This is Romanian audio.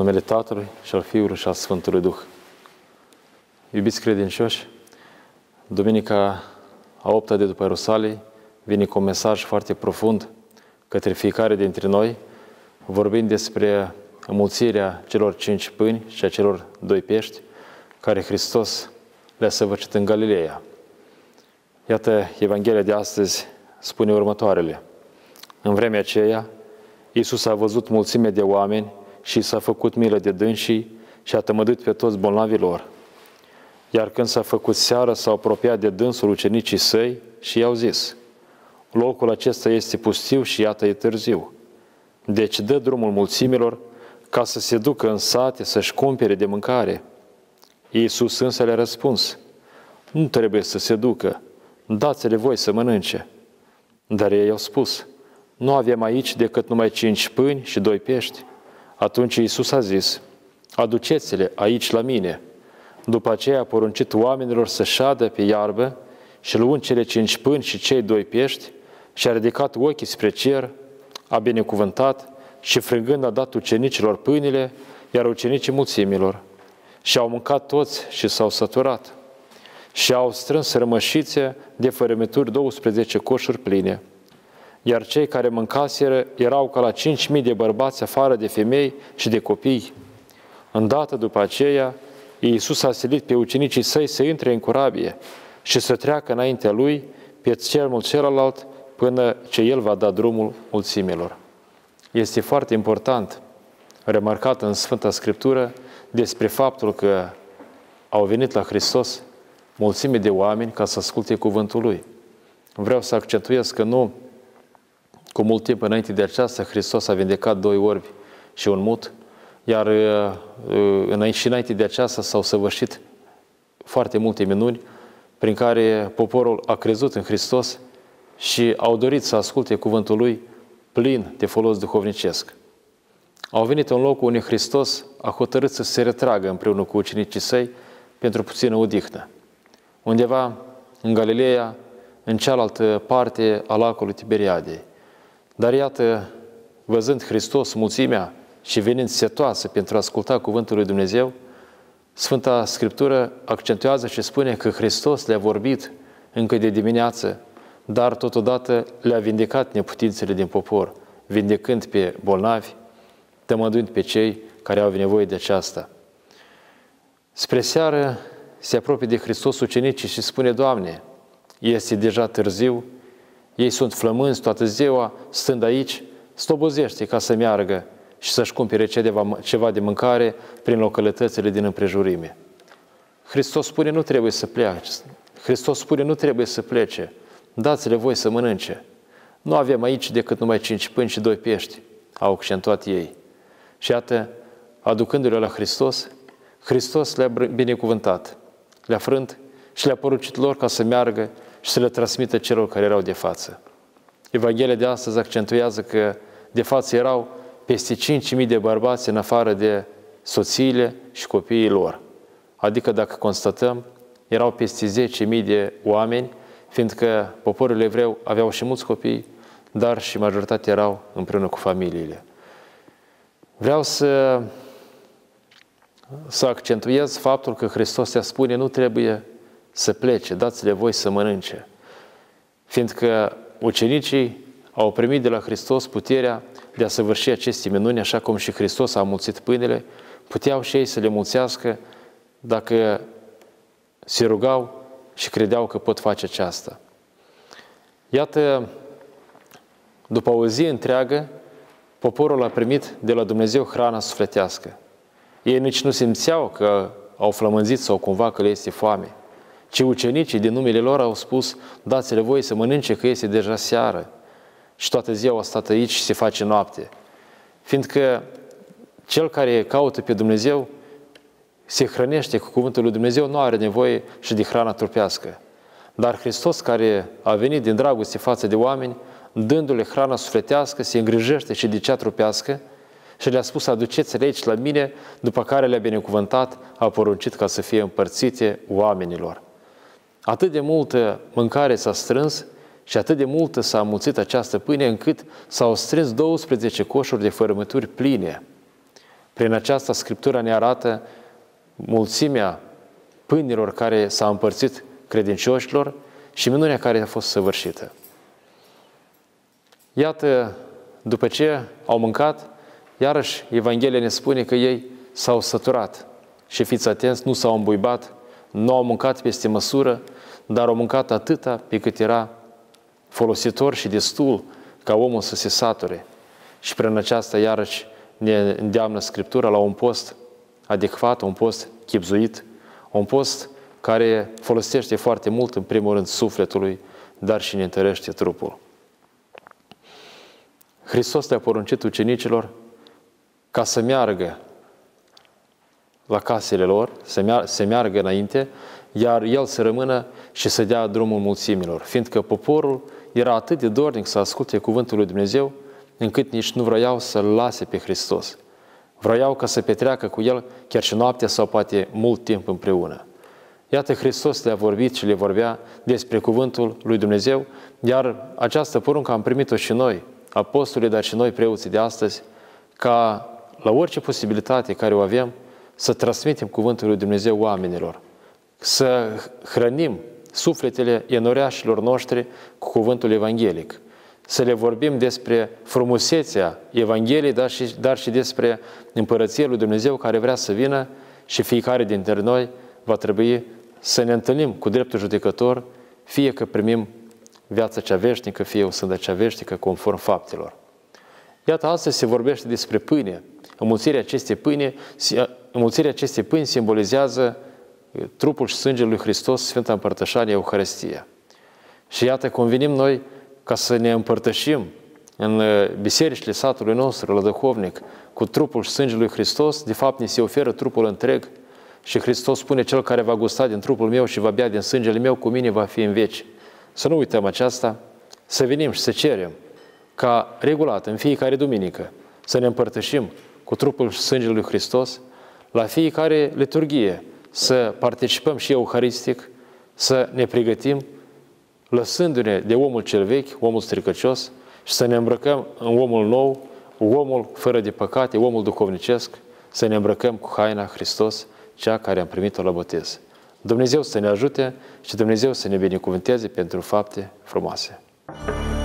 numele Tatălui și al Fiului și al Sfântului Duh. Iubiți credincioși, Duminica a 8-a de după Ierusalim vine cu un mesaj foarte profund către fiecare dintre noi, vorbind despre înmulțirea celor 5 pâini și a celor 2 pești, care Hristos le-a săvârșit în Galileea. Iată, Evanghelia de astăzi spune următoarele. În vremea aceea, Iisus a văzut mulțime de oameni și s-a făcut milă de dânsii și a tămăduit pe toți bolnavii lor. Iar când s-a făcut seară, s-au apropiat de dânsul ucenicii săi și i-au zis: locul acesta este pustiu și iată e târziu. Deci dă drumul mulțimilor ca să se ducă în sate să-și cumpere de mâncare. Iisus însă le-a răspuns: nu trebuie să se ducă, dați-le voi să mănânce. Dar ei au spus: nu avem aici decât numai 5 pâini și 2 pești. Atunci Iisus a zis: aduceți-le aici la mine. După aceea a poruncit oamenilor să șadă pe iarbă și luând cele 5 pâini și cei 2 pești, și-a ridicat ochii spre cer, a binecuvântat și frângând a dat ucenicilor pâinile, iar ucenicii mulțimilor. Și au mâncat toți și s-au săturat. Și au strâns rămășițe de fărâmituri 12 coșuri pline. Iar cei care mâncaseră erau ca la 5.000 de bărbați afară de femei și de copii. Îndată după aceea, Iisus a silit pe ucenicii săi să intre în corabie și să treacă înaintea lui pe țărmul celălalt până ce el va da drumul mulțimilor. Este foarte important, remarcat în Sfânta Scriptură, despre faptul că au venit la Hristos mulțime de oameni ca să asculte cuvântul Lui. Vreau să accentuez că nu cu mult timp înainte de aceasta, Hristos a vindecat 2 orbi și un mut, iar și înainte de aceasta s-au săvârșit foarte multe minuni prin care poporul a crezut în Hristos și au dorit să asculte cuvântul Lui plin de folos duhovnicesc. Au venit în locul unde Hristos a hotărât să se retragă împreună cu ucenicii săi pentru puțină odihnă. Undeva în Galileea, în cealaltă parte a lacului Tiberiadei. Dar iată, văzând Hristos mulțimea și venind setoasă pentru a asculta cuvântul lui Dumnezeu, Sfânta Scriptură accentuează și spune că Hristos le-a vorbit încă de dimineață, dar totodată le-a vindecat neputințele din popor, vindecând pe bolnavi, tămăduind pe cei care au nevoie de aceasta. Spre seară se apropie de Hristos ucenicii și spune: Doamne, este deja târziu, ei sunt flămânzi toată ziua, stând aici, slobozește ca să meargă și să-și cumpere ceva de mâncare prin localitățile din împrejurime. Hristos spune: nu trebuie să plece. Hristos spune: nu trebuie să plece. Dați-le voi să mănânce. Nu avem aici decât numai 5 pâini și 2 pești, au accentuat ei. Și iată, aducându-le la Hristos, Hristos le-a binecuvântat, le-a frânt și le-a poruncit lor ca să meargă și să le transmită celor care erau de față. Evanghelia de astăzi accentuează că de față erau peste 5.000 de bărbați în afară de soțiile și copiii lor. Adică, dacă constatăm, erau peste 10.000 de oameni, fiindcă poporul evreu aveau și mulți copii, dar și majoritatea erau împreună cu familiile. Vreau să accentuez faptul că Hristos le spune: nu trebuie să plece, dați-le voi să mănânce. Fiindcă ucenicii au primit de la Hristos puterea de a săvârși aceste minuni, așa cum și Hristos a mulțit pâinile, puteau și ei să le mulțească dacă se rugau și credeau că pot face aceasta. Iată, după o zi întreagă, poporul a primit de la Dumnezeu hrana sufletească. Ei nici nu simțeau că au flămânzit sau cumva că le este foame, ci ucenicii din numele lor au spus: dați-le voi să mănânce, că este deja seară. Și toată ziua au stat aici și se face noapte. Fiindcă cel care caută pe Dumnezeu se hrănește cu cuvântul lui Dumnezeu, nu are nevoie și de hrana trupească. Dar Hristos, care a venit din dragoste față de oameni, dându-le hrana sufletească, se îngrijește și de cea trupească și le-a spus: aduceți-le aici la mine, după care le-a binecuvântat, a poruncit ca să fie împărțite oamenilor. Atât de multă mâncare s-a strâns și atât de multă s-a amulțit această pâine, încât s-au strâns 12 coșuri de fărâmături pline. Prin aceasta, Scriptura ne arată mulțimea pâinilor care s-a împărțit credincioșilor și minunea care a fost săvârșită. Iată, după ce au mâncat, iarăși Evanghelia ne spune că ei s-au săturat. Și fiți atenți, nu s-au îmbuibat, nu au mâncat peste măsură, dar au mâncat atâta pe cât era folositor și destul ca omul să se sature. Și prin aceasta, iarăși, ne îndeamnă Scriptura la un post adecvat, un post chibzuit, un post care folosește foarte mult, în primul rând, sufletului, dar și ne întărește trupul. Hristos le-a poruncit ucenicilor ca să meargă la casele lor, să meargă înainte, iar El să rămână și să dea drumul mulțimilor, fiindcă poporul era atât de dornic să asculte cuvântul lui Dumnezeu, încât nici nu vroiau să-L lase pe Hristos. Vroiau ca să petreacă cu El chiar și noaptea sau poate mult timp împreună. Iată, Hristos le-a vorbit și le vorbea despre cuvântul lui Dumnezeu, iar această poruncă am primit-o și noi, apostolii, dar și noi, preoții de astăzi, ca la orice posibilitate care o avem, să transmitem cuvântul lui Dumnezeu oamenilor, să hrănim sufletele enoriașilor noștri cu cuvântul evanghelic, să le vorbim despre frumusețea Evangheliei, dar și despre împărăția lui Dumnezeu care vrea să vină și fiecare dintre noi va trebui să ne întâlnim cu dreptul judecător, fie că primim viața cea veșnică, fie o sândă cea veșnică, conform faptelor. Iată, astăzi se vorbește despre pâine. Înmulțirea acestei pâini simbolizează trupul și sângele lui Hristos, Sfânta Împărtășanie, Euharistia. Și iată, convenim noi ca să ne împărtășim în bisericile satului nostru, la duhovnic, cu trupul și sângele lui Hristos. De fapt, ni se oferă trupul întreg și Hristos spune: cel care va gusta din trupul meu și va bea din sângele meu, cu mine va fi în veci. Să nu uităm aceasta, să venim și să cerem ca regulat în fiecare duminică să ne împărtășim cu trupul și sângele lui Hristos, la fiecare liturghie să participăm și euharistic, să ne pregătim lăsându-ne de omul cel vechi, omul stricăcios, și să ne îmbrăcăm în omul nou, omul fără de păcate, omul duhovnicesc, să ne îmbrăcăm cu haina Hristos, cea care am primit-o la botez. Dumnezeu să ne ajute și Dumnezeu să ne binecuvânteze pentru fapte frumoase.